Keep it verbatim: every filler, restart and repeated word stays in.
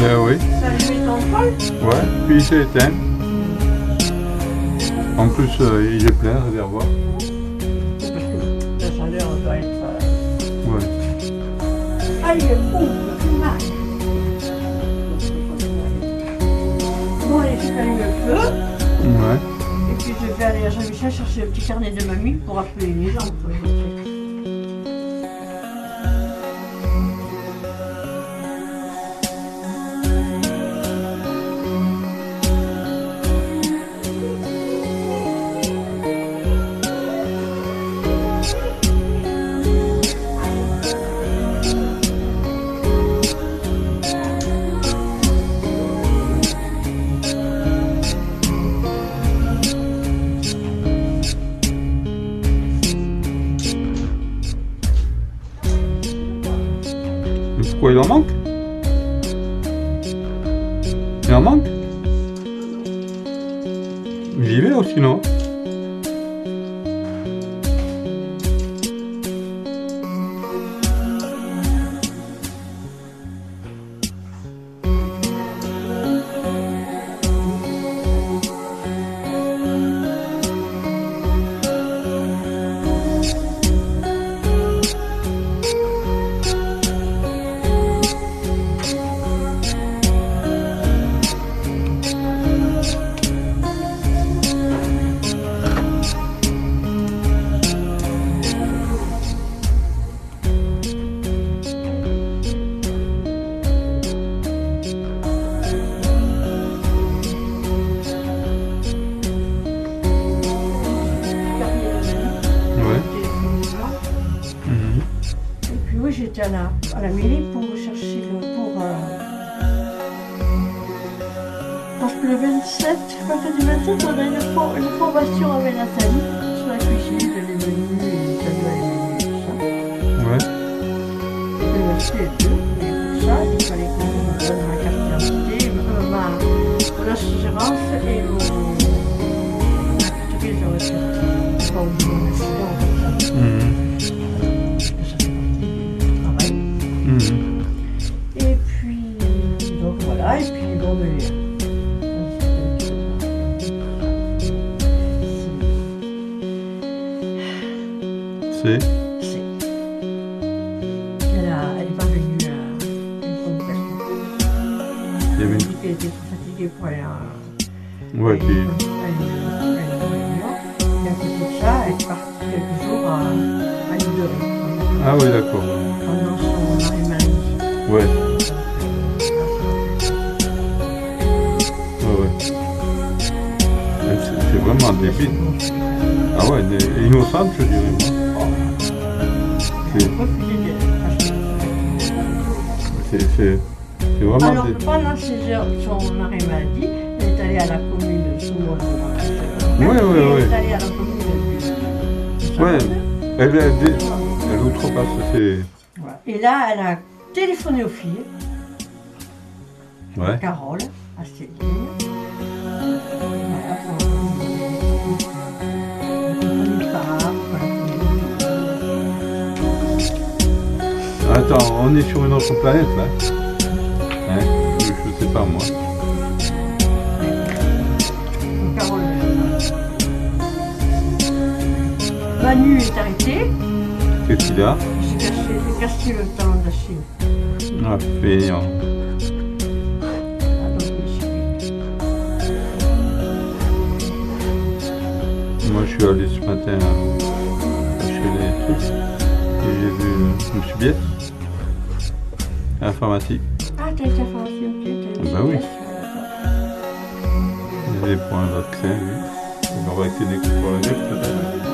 Ben oui. Ça allumait ton poil? Ouais, puis il s'est éteint. En plus, euh, il est plein, le réservoir. Parce que la chaleur doit être... Euh... Ouais. Ah, il est fou, le mal. Bon, allez, je t'allume le feu. Ouais. Et puis je vais aller à Jean-Michel chercher le petit carnet de mamie pour appeler les gens. Pourquoi il en manque? Il en manque? J'y vais aussi, non? J'étais à la, à la mairie pour chercher le pour euh, parce que le vingt-sept, mercredi vingt-sept, on a une, for, une formation avec Nathalie sur la cuisine, les menus, et les tout ça. Ouais. Je l'ai acheté et tout, et pour ça, il fallait que je me donne ma carte d'identité, ma, ma, mon assurance et mon activité sur le site. Bon, je me suis dit, comme ça. Mmh. Mmh. Et puis, donc voilà, et puis bon, mais, c'est c'est. Elle, a, elle est pas venue à une convocation. Il y avait Elle a dit qu'elle était trop fatiguée pour aller à, ouais, à, puis... une, à, une, à une réunion. Et à côté de ça, elle est partie quelques jours à, à l'île de Ré. Ah oui, d'accord. Pendant son arrêt maladie. Ouais. Ouais, ouais. C'est vraiment débile. Ah ouais, innocente, je dirais. C'est vraiment alors, débile. pendant ses heures, son arrêt maladie, elle est allée à la commune de Soumont. Oui, oui, oui. Elle est allée à la commune de Ouais, elle, elle, elle outrepasse ses... Voilà. Et là, elle a téléphoné aux filles. Ouais. Carole, à Céline. Voilà, pour Attends, on est sur une autre planète là. Hein? Je, je sais pas moi. Carole. Manu est arrêté. Qu'est-ce qu'il a? J'ai caché, j'ai caché le talon d'Achille. Ah, feignant. Ah, donc, moi je suis allé ce matin chez les trucs et j'ai vu M. Biette, informatique. ah, t'as été informatique, ok. Bah oui. Il y a des points d'accès, oui. On va vacciner contre la grippe peut-être.